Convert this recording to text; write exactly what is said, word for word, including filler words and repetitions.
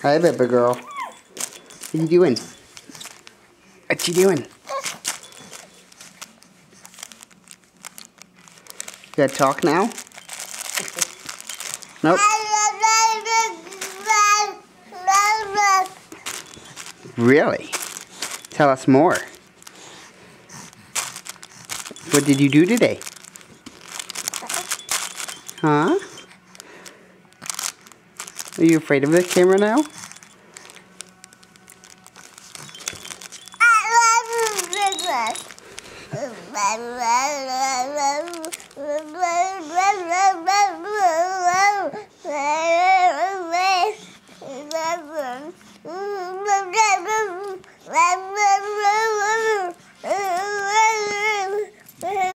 Hi, baby girl. What you doing? What you doing? You gotta talk now? Nope. Really? Tell us more. What did you do today? Huh? Are you afraid of the camera now?